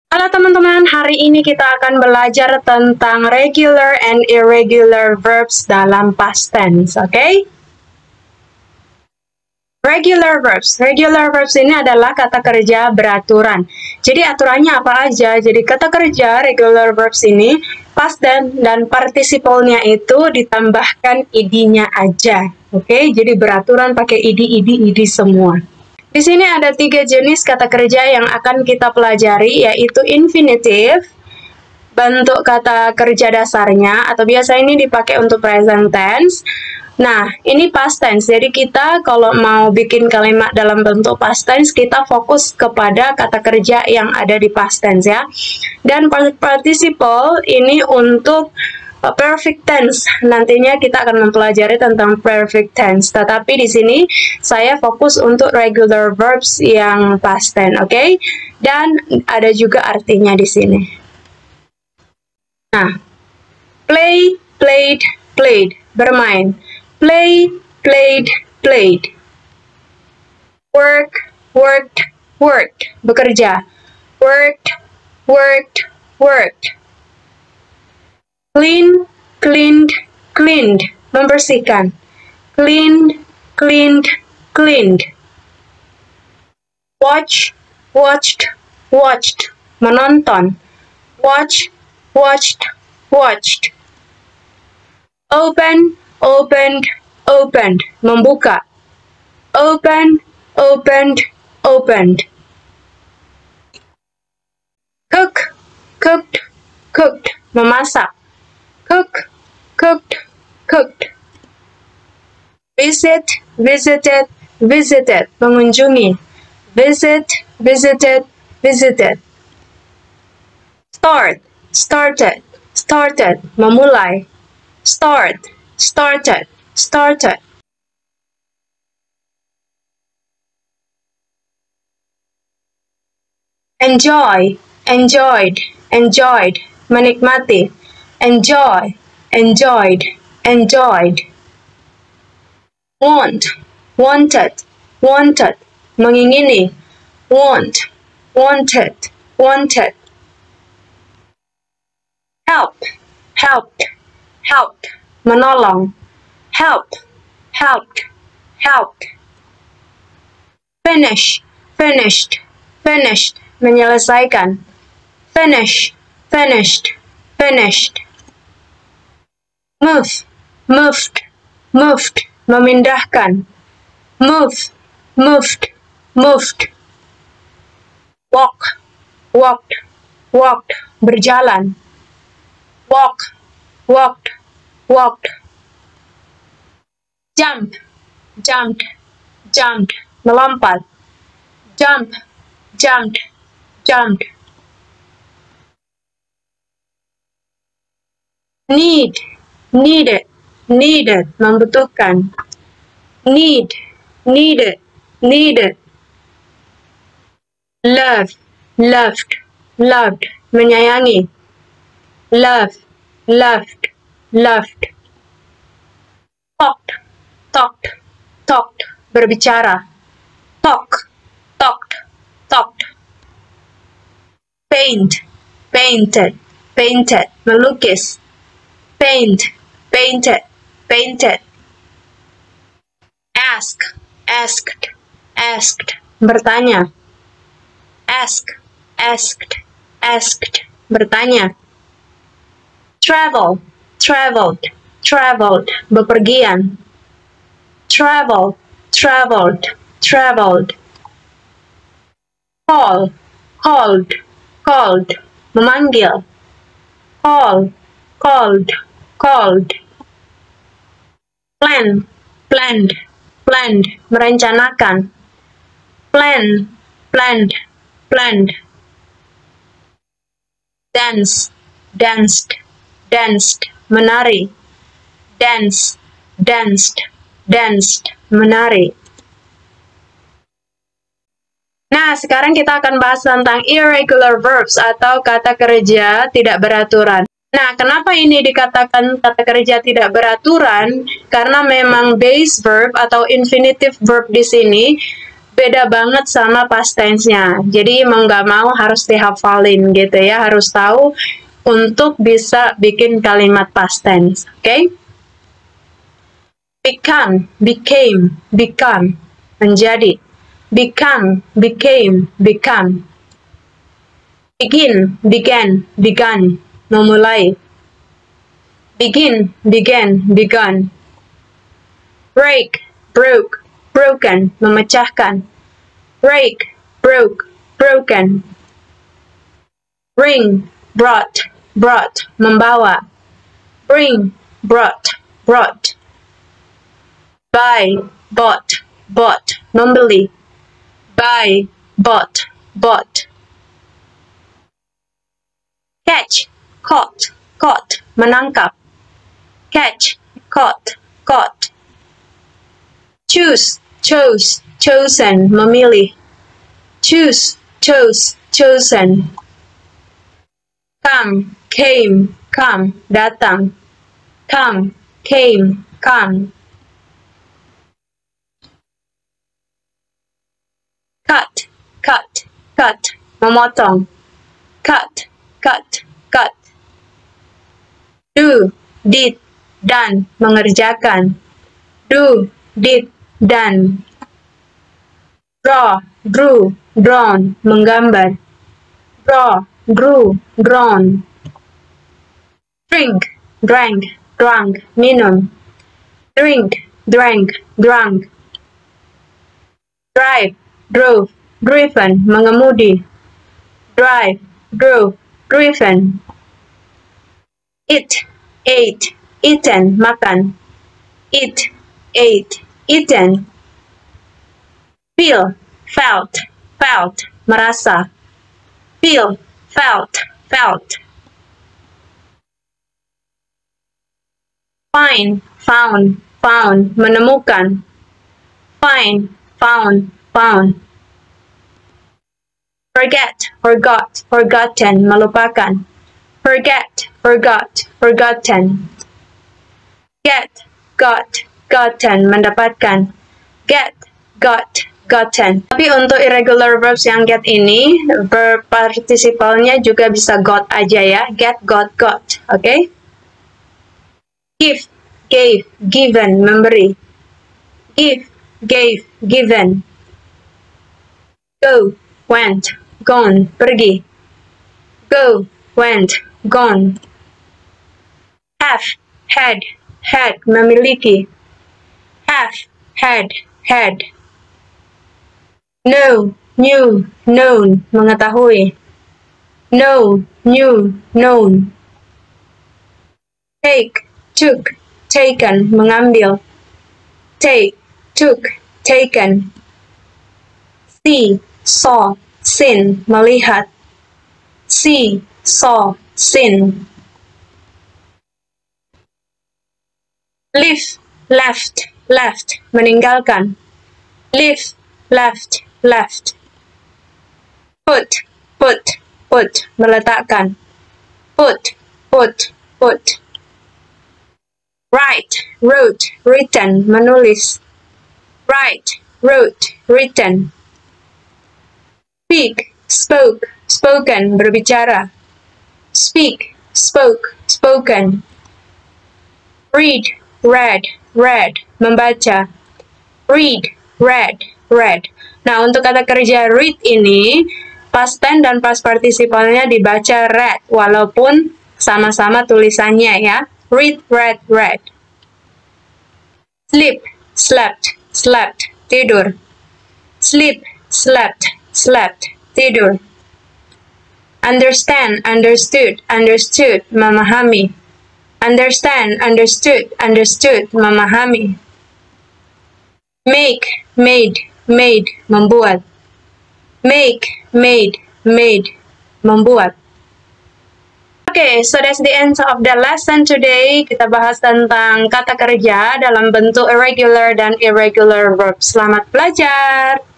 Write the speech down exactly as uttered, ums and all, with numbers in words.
Halo teman-teman, hari ini kita akan belajar tentang regular and irregular verbs dalam past tense, oke? Okay? Regular verbs. Regular verbs ini adalah kata kerja beraturan. Jadi aturannya apa aja? Jadi kata kerja regular verbs ini past tense dan participle-nya itu ditambahkan id-nya aja. Oke, okay? Jadi beraturan pakai id, id, id semua. Di sini ada tiga jenis kata kerja yang akan kita pelajari, yaitu infinitive, bentuk kata kerja dasarnya, atau biasa ini dipakai untuk present tense. Nah, ini past tense, jadi kita kalau mau bikin kalimat dalam bentuk past tense, kita fokus kepada kata kerja yang ada di past tense ya. Dan participle ini untuk perfect tense. Nantinya kita akan mempelajari tentang perfect tense. Tetapi di sini saya fokus untuk regular verbs yang past tense, oke? Okay? Dan ada juga artinya di sini. Nah, play, played, played, bermain. Play, played, played. Work, worked, worked, bekerja. Worked, worked, worked. Clean, cleaned, cleaned, membersihkan. Cleaned, cleaned, cleaned. Watch, watched, watched, menonton. Watch, watched, watched. Open, opened, opened, membuka. Open, opened, opened. Cook, cooked, cooked, memasak. Cook, cooked, cooked. Visit, visited, visited, mengunjungi. Visit, visited, visited. Start, started, started, memulai. Start, started, started. Enjoy, enjoyed, enjoyed, menikmati. Enjoy, enjoyed, enjoyed. Want, wanted, wanted, mengingini. Want, wanted, wanted. Help, helped, helped, menolong. Help, helped, helped. Finish, finished, finished, menyelesaikan. Finish, finished, finished. Move, moved, moved, memindahkan. Move, moved, moved. Walk, walked, walked, berjalan. Walk, walked, walked. Jump, jumped, jumped, melompat. Jump, jumped, jumped. Need, needed, needed, membutuhkan. Need, needed, needed. Love, loved, loved, menyayangi. Love, loved, loved. Talked, talked, talked, berbicara. Talk, talked, talked. Paint, painted, painted, melukis. Paint, painted, painted. Ask, asked, asked, bertanya. Ask, asked, asked, bertanya. Travel, traveled, traveled, bepergian. Travel, traveled, traveled. Call, called, called, memanggil. Call, called, called. Plan, planned, planned, merencanakan. Plan, planned, planned. Dance, danced, danced, menari. Dance, danced, danced, menari. Nah, sekarang kita akan bahas tentang irregular verbs atau kata kerja tidak beraturan. Nah, kenapa ini dikatakan kata kerja tidak beraturan? Karena memang base verb atau infinitive verb di sini beda banget sama past tense-nya. Jadi mau nggak mau harus dihafalin gitu ya, harus tahu untuk bisa bikin kalimat past tense, oke? Okay? Become, became, become, menjadi. Become, became, become. Begin, began, begun, memulai. Begin, began, begun. Break, broke, broken, memecahkan. Break, broke, broken. Bring, brought, brought, membawa. Bring, brought, brought. Buy, bought, bought, membeli. Buy, bought, bought. Catch, caught, caught, menangkap. Catch, caught, caught. Choose, chose, chosen, memilih. Choose, chose, chosen. Come, came, come, datang. Come, came, come. Cut, cut, cut, memotong. Cut, cut, cut. Do, did, done, mengerjakan. Do, did, done. Draw, drew, drawn, menggambar. Draw, drew, drawn. Drink, drank, drank, minum. Drink, drank, drunk. Drive, drove, driven, mengemudi. Drive, drove, driven. Eat, ate, eaten, makan. Eat, ate, eaten. Feel, felt, felt, merasa. Feel, felt, felt. Find, found, found, menemukan. Find, found, found. Forget, forgot, forgotten, melupakan. Forget, forgot, forgotten. Get, got, gotten, mendapatkan. Get, got, gotten. Tapi untuk irregular verbs yang get ini, verb participalnya juga bisa got aja ya. Get, got, got. Oke? Okay? Give, gave, given, memberi. Give, gave, given. Go, went, gone, pergi. Go, went, gone. Have, had, had, memiliki. Have, had, had. Know, knew, known, mengetahui. Know, knew, known. Take, took, taken, mengambil. Take, took, taken. See, saw, seen, melihat. See, saw, seen. Leave, left, left, meninggalkan. Leave, left, left. Put, put, put, meletakkan. Put, put, put. Write, wrote, written, menulis. Write, wrote, written. Speak, spoke, spoken, berbicara. Speak, spoke, spoken. Read, read, read, membaca. Read, read, read. Nah, untuk kata kerja read ini, past tense dan past participalnya dibaca read, walaupun sama-sama tulisannya ya. Read, read, read. Sleep, slept, slept, tidur. Sleep, slept, slept, tidur. Understand, understood, understood, memahami. Understand, understood, understood, memahami. Make, made, made, membuat. Make, made, made, membuat. Oke, okay, so that's the end of the lesson today. Kita bahas tentang kata kerja dalam bentuk irregular dan irregular verbs. Selamat belajar!